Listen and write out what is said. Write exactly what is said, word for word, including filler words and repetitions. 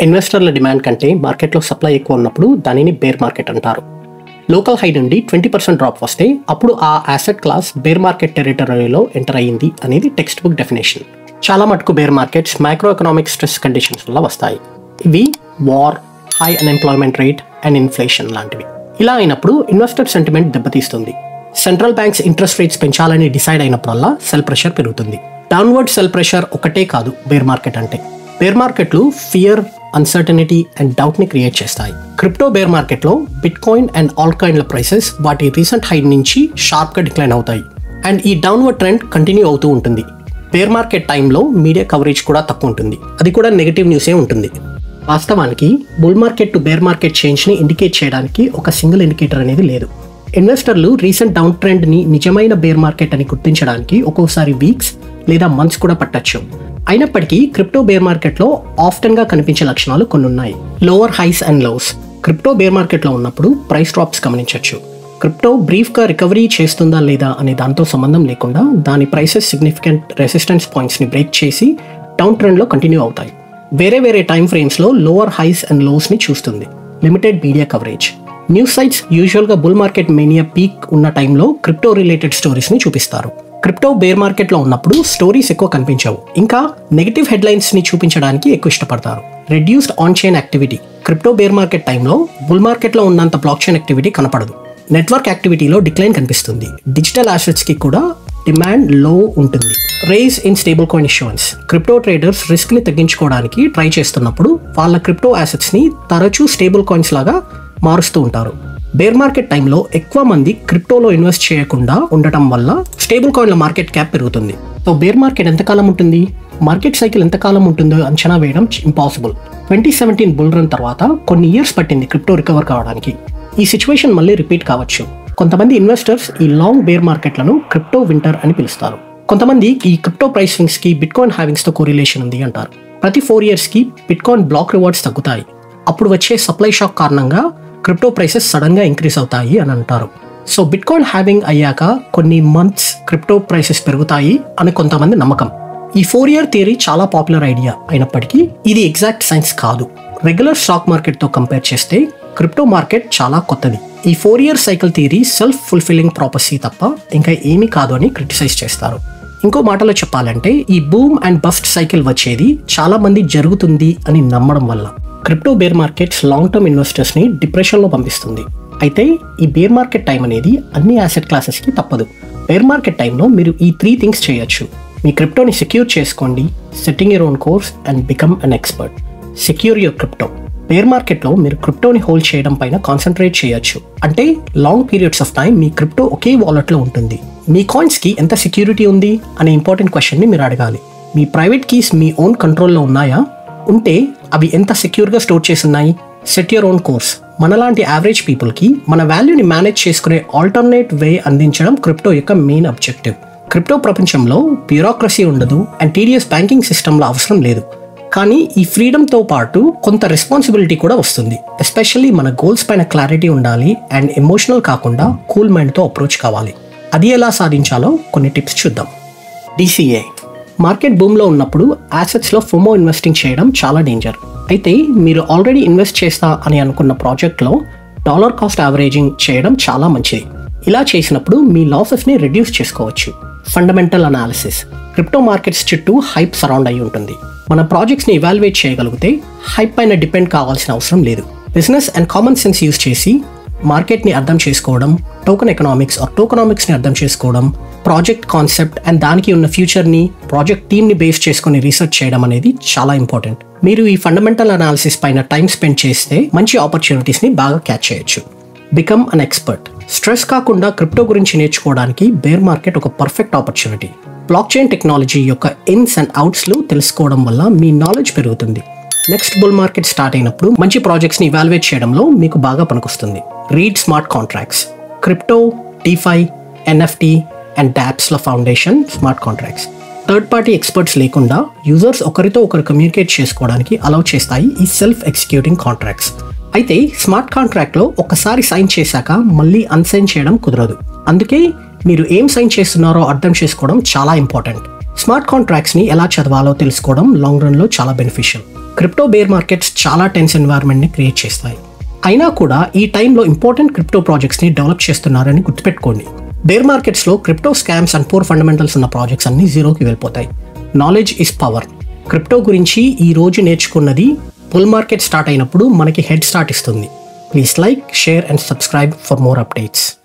ఇన్వెస్టర్ల డిమాండ్ కంటే మార్కెట్లో సప్లై ఎక్కువ ఉన్నప్పుడు దానిని బేర్ మార్కెట్ అంటారు. లోకల్ హై నుండి ట్వంటీ పర్సెంట్ డ్రాప్ వస్తే అప్పుడు ఆ యాసెట్ క్లాస్ బేర్ మార్కెట్ టెరిటరీలో ఎంటర్ అయ్యింది అనేది టెక్స్ట్ బుక్ డెఫినేషన్. చాలా మటుకు bear markets micro economic stress conditions వల్ల వస్తాయి. ఇవి war, high unemployment rate and inflation లాంటివి. ఇలా అయినప్పుడు ఇన్వెస్టర్ సెంటిమెంట్ దెబ్బతీస్తుంది. సెంట్రల్ బ్యాంక్స్ ఇంట్రెస్ట్ రేట్స్ పెంచాలని డిసైడ్ అయినప్పుడల్లా సెల్ ప్రెషర్ పెరుగుతుంది. డౌన్వర్డ్ సెల్ ప్రెషర్ ఒకటే కాదు బేర్ మార్కెట్ అంటే. బేర్ మార్కెట్లు ఫియర్, అన్సర్టనిటీ అండ్ డౌట్ ని క్రియేట్ చేస్తాయి. క్రిప్టో బేర్ మార్కెట్ లో బిట్ కాయిన్ అండ్ ఆల్ కాయిన్ల ప్రైసెస్ వాటి రీసెంట్ హై నుంచి షార్ప్ గా డిక్లైన్ అవుతాయి అండ్ ఈ డౌన్వర్డ్ ట్రెండ్ కంటిన్యూ అవుతూ ఉంటుంది. బేర్ మార్కెట్ టైంలో మీడియా కవరేజ్ కూడా తక్కువ ఉంటుంది, అది కూడా నెగటివ్ న్యూసే ఉంటుంది. వాస్తవానికి bull market to bear market change ని ఇండికేట్ చేయడానికి ఒక సింగిల్ ఇండికేటర్ అనేది లేదు. ఇన్వెస్టర్లు రీసెంట్ డౌన్ ట్రెండ్ ని నిజమైన బేర్ మార్కెట్ అని గుర్తించడానికి ఒక్కోసారి వీక్స్ లేదా మంత్స్ కూడా పట్టొచ్చు. అయినప్పటికీ క్రిప్టో బేర్ మార్కెట్లో ఆఫ్టన్ గా కనిపించే లక్షణాలు కొన్ని ఉన్నాయి. Lower highs and lows. Crypto bear మార్కెట్లో ఉన్నప్పుడు ప్రైస్ డ్రాప్స్ గమనించవచ్చు. క్రిప్టో బ్రీఫ్ గా రికవరీ చేస్తుందా లేదా అనే దాంతో సంబంధం లేకుండా దాని ప్రైసెస్ సిగ్నిఫికెంట్ రెసిస్టెన్స్ పాయింట్స్ ని బ్రేక్ చేసి డౌన్ ట్రెండ్ లో కంటిన్యూ అవుతాయి. వేరే వేరే టైం ఫ్రేమ్స్ లో లోవర్ హైస్ అండ్ లోస్ ని చూస్తుంది. Limited media coverage. News sites usual గా బుల్ మార్కెట్ మేనియా పీక్ ఉన్న టైంలో క్రిప్టో రిలేటెడ్ స్టోరీస్ ని చూపిస్తారు. క్రిప్టో బేర్ మార్కెట్ లో ఉన్నప్పుడు స్టోరీస్ ఎక్కువ కనిపించవు, ఇంకా నెగటివ్ హెడ్లైన్స్ ని చూపించడానికి ఎక్కువ ఇష్టపడతారు. Reduced on chain activity. Crypto bear market టైంలో బుల్ మార్కెట్ లో ఉన్నంత బ్లాక్ చైన్ యాక్టివిటీ కనపడదు. నెట్వర్క్ యాక్టివిటీలో డిక్లైన్ కనిపిస్తుంది. డిజిటల్ అసెట్స్ కి కూడా డిమాండ్ లో ఉంటుంది. Rise in stable coin issuance. Crypto traders risk ని తగ్గించుకోవడానికి ట్రై చేస్తున్నప్పుడు వాళ్ళ క్రిప్టో అసెట్స్ ని తరచూ స్టేబుల్ కాయిన్స్ లాగా మారుస్తూ ఉంటారు. బేర్ మార్కెట్ టైంలో ఎక్కువ మంది క్రిప్టోలో ఇన్వెస్ట్ చేయకుండా ఉండటం వల్ల స్టేబుల్ కాయిన్ల మార్కెట్ క్యాప్ పెరుగుతుంది. సో బేర్ మార్కెట్ ఎంతకాలం ఉంటుంది, మార్కెట్ సైకిల్ ఎంతకాలం ఉంటుందో అంచనా వేయడం impossible. Twenty seventeen bull run తర్వాత కొన్ని ఇయర్స్ పట్టింది క్రిప్టో రికవర్ కావడానికి. ఈ సిచ్యువేషన్ మళ్ళీ రిపీట్ కావచ్చు. కొంతమంది ఇన్వెస్టర్స్ ఈ లాంగ్ బేర్ మార్కెట్లను క్రిప్టో వింటర్ అని పిలుస్తారు. కొంతమంది ఈ క్రిప్టో ప్రైస్ స్వింగ్స్ కి బిట్ కాయిన్ హ్యావింగ్స్ తో కోరిలేషన్ ఉంది అంటారు. ప్రతి ఫోర్ ఇయర్స్ కి బిట్ కాయిన్ బ్లాక్ రివార్డ్స్ తగ్గుతాయి. అప్పుడు వచ్చే సప్లై షాక్ కారణంగా క్రిప్టో ప్రైసెస్ సడన్ గా ఇంక్రీజ్ అవుతాయి అని అంటారు. సో బిట్ కాయిన్ హ్యావింగ్ అయ్యాక కొన్ని మంత్స్ క్రిప్టో ప్రైసెస్ పెరుగుతాయి అని కొంతమంది నమ్మకం. ఈ ఫోర్ ఇయర్ థియరీ చాలా పాపులర్ ఐడియా అయినప్పటికీ ఇది ఎగ్జాక్ట్ సైన్స్ కాదు. రెగ్యులర్ స్టాక్ మార్కెట్ తో కంపేర్ చేస్తే క్రిప్టో మార్కెట్ చాలా కొత్తది. ఈ four year cycle theory self fulfilling prophecy తప్ప ఇంకా ఏమీ కాదు అని క్రిటిసైజ్ చేస్తారు. ఇంకో మాటలో చెప్పాలంటే ఈ బూమ్ అండ్ బస్ట్ సైకిల్ వచ్చేది చాలా మంది జరుగుతుంది అని నమ్మడం వల్ల. Crypto bear markets long term investors ని డిప్రెషన్ లో పంపిస్తుంది. అయితే ఈ బేర్ మార్కెట్ టైం అనేది అన్ని యాసెట్ క్లాసెస్ కి తప్పదు. బేర్ మార్కెట్ టైంలో మీరు ఈ త్రీ థింగ్స్ చేయొచ్చు. మీ క్రిప్టోని సెక్యూర్ చేసుకోండి, setting your own course and become an expert. Secure your crypto. Bear మార్కెట్లో మీరు క్రిప్టోని హోల్డ్ చేయడం పైన కాన్సన్ట్రేట్ చేయొచ్చు. అంటే లాంగ్ పీరియడ్స్ ఆఫ్ టైం మీ క్రిప్టో ఒకే వాలెట్లో ఉంటుంది. మీ కాయిన్స్ కి ఎంత సెక్యూరిటీ ఉంది అనే ఇంపార్టెంట్ క్వశ్చన్ ని మీరు అడగాలి. మీ ప్రైవేట్ కీస్ మీ ఓన్ కంట్రోల్లో ఉన్నాయా? ఉంటే అవి ఎంత సెక్యూర్గా స్టోర్ చేసి ఉన్నాయి? Set your own course. మనలాంటి యావరేజ్ పీపుల్కి మన వాల్యూని మేనేజ్ చేసుకునే ఆల్టర్నేట్ వే అందించడం క్రిప్టో యొక్క మెయిన్ అబ్జెక్టివ్. క్రిప్టో ప్రపంచంలో బ్యూరోక్రసీ ఉండదు అండ్ టీడీఎస్ బ్యాంకింగ్ సిస్టంలో అవసరం లేదు. కానీ ఈ ఫ్రీడమ్తో పాటు కొంత రెస్పాన్సిబిలిటీ కూడా వస్తుంది. ఎస్పెషల్లీ మన గోల్స్ పైన క్లారిటీ ఉండాలి అండ్ ఎమోషనల్ కాకుండా కూల్ మైండ్తో అప్రోచ్ కావాలి. అది ఎలా సాధించాలో కొన్ని టిప్స్ చూద్దాం. డీసీఏ. మార్కెట్ బూమ్లో ఉన్నప్పుడు యాసెట్స్లో ఫోమో ఇన్వెస్టింగ్ చేయడం చాలా డేంజర్. అయితే మీరు ఆల్రెడీ ఇన్వెస్ట్ చేస్తా అని అనుకున్న ప్రాజెక్ట్లో డాలర్ కాస్ట్ యావరేజింగ్ చేయడం చాలా మంచిది. ఇలా చేసినప్పుడు మీ లాసెస్ని రెడ్యూస్ చేసుకోవచ్చు. Fundamental analysis. క్రిప్టో మార్కెట్స్ చుట్టూ హైప్ సరౌండ్ అయి ఉంటుంది. మన ప్రాజెక్ట్స్ని ఇవాల్యుయేట్ చేయగలిగితే హైప్ పైన డిపెండ్ కావాల్సిన అవసరం లేదు. Business and common sense use చేసి మార్కెట్ని అర్థం చేసుకోవడం, టోకెన్ ఎకనామిక్స్ ఆర్ టోకనామిక్స్ని అర్థం చేసుకోవడం, ప్రాజెక్ట్ కాన్సెప్ట్ అండ్ దానికి ఉన్న ఫ్యూచర్ని, ప్రాజెక్ట్ టీమ్ని బేస్ చేసుకుని రీసెర్చ్ చేయడం అనేది చాలా ఇంపార్టెంట్. మీరు ఈ ఫండమెంటల్ అనాలిసిస్ పైన టైం స్పెండ్ చేస్తే మంచి ఆపర్చునిటీస్ని బాగా క్యాచ్ చేయొచ్చు. Become an expert. స్ట్రెస్ కాకుండా క్రిప్టో గురించి నేర్చుకోవడానికి బేర్ మార్కెట్ ఒక perfect opportunity. Blockchain technology యొక్క ఇన్స్ అండ్ అవుట్స్లు తెలుసుకోవడం వల్ల మీ నాలెడ్జ్ పెరుగుతుంది. నెక్స్ట్ బుల్ మార్కెట్ స్టార్ట్ అయినప్పుడు మంచి ప్రాజెక్ట్స్ని ఇవాల్యుయేట్ చేయడంలో మీకు బాగా పనికొస్తుంది. Read smart contracts. Crypto, DeFi, NFT and డాప్స్ల foundation smart contracts. Third party experts లేకుండా యూజర్స్ ఒకరితో ఒకరు కమ్యూనికేట్ చేసుకోవడానికి అలౌ చేస్తాయి ఈ సెల్ఫ్ ఎగ్జిక్యూటింగ్ కాంట్రాక్ట్స్. అయితే స్మార్ట్ కాంట్రాక్ట్లో ఒకసారి సైన్ చేశాక మళ్ళీ అన్సైన్ చేయడం కుదరదు. అందుకే మీరు ఏం సైన్ చేస్తున్నారో అర్థం చేసుకోవడం చాలా ఇంపార్టెంట్. స్మార్ట్ కాంట్రాక్ట్స్ని ఎలా చదవాలో తెలుసుకోవడం లాంగ్ రన్లో చాలా బెనిఫిషియల్. క్రిప్టో బేర్ మార్కెట్స్ చాలా టెన్స్ ఎన్వైరన్మెంట్ని క్రియేట్ చేస్తాయి. అయినా కూడా ఈ టైంలో ఇంపార్టెంట్ క్రిప్టో ప్రాజెక్ట్స్ని డెవలప్ చేస్తున్నారని గుర్తుపెట్టుకోండి. బేర్ మార్కెట్స్లో crypto scams and poor fundamentals ఉన్న ప్రాజెక్ట్స్ అన్ని జీరోకి వెళ్ళిపోతాయి. Knowledge is power. క్రిప్టో గురించి ఈ రోజు నేర్చుకున్నది బుల్ మార్కెట్ స్టార్ట్ అయినప్పుడు మనకి హెడ్ స్టార్ట్ ఇస్తుంది. Please like, share and subscribe for more updates.